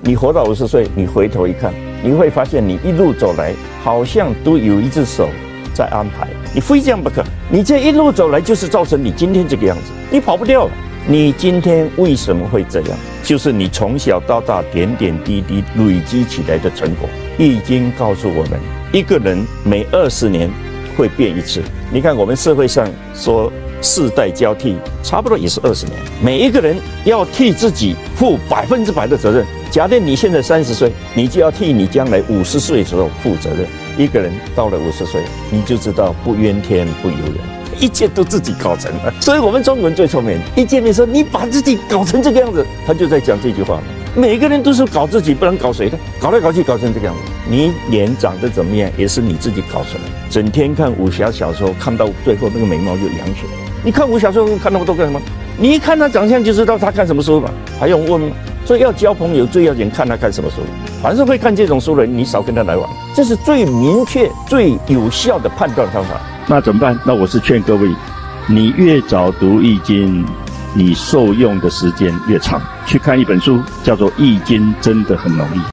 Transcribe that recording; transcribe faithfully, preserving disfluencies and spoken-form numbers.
你活到五十岁，你回头一看，你会发现你一路走来，好像都有一只手在安排，你非这样不可。你这一路走来，就是造成你今天这个样子，你跑不掉了。你今天为什么会这样？就是你从小到大点点滴滴累积起来的成果。易经告诉我们，一个人每二十年会变一次。你看我们社会上说世代交替，差不多也是二十年。每一个人要替自己负百分之百的责任。假定你现在三十岁，你就要替你将来五十岁的时候负责任。一个人到了五十岁，你就知道不怨天不尤人，一切都自己搞成了。所以我们中国人最聪明，一见面说你把自己搞成这个样子，他就在讲这句话。每个人都是搞自己，不然搞谁的？搞来搞去搞成这个样子，你脸长得怎么样，也是你自己搞出来。整天看武侠小说，看到最后那个眉毛就扬起来。你看武侠小说看那么多干什么？你一看他长相就知道他看什么书嘛，还用问吗？所以要交朋友最要紧看他看什么书。凡是会看这种书的人，你少跟他来往，这是最明确、最有效的判断方法。那怎么办？那我是劝各位，你越早读易经，你受用的时间越长。去看一本书，叫做《易经真的很容易》。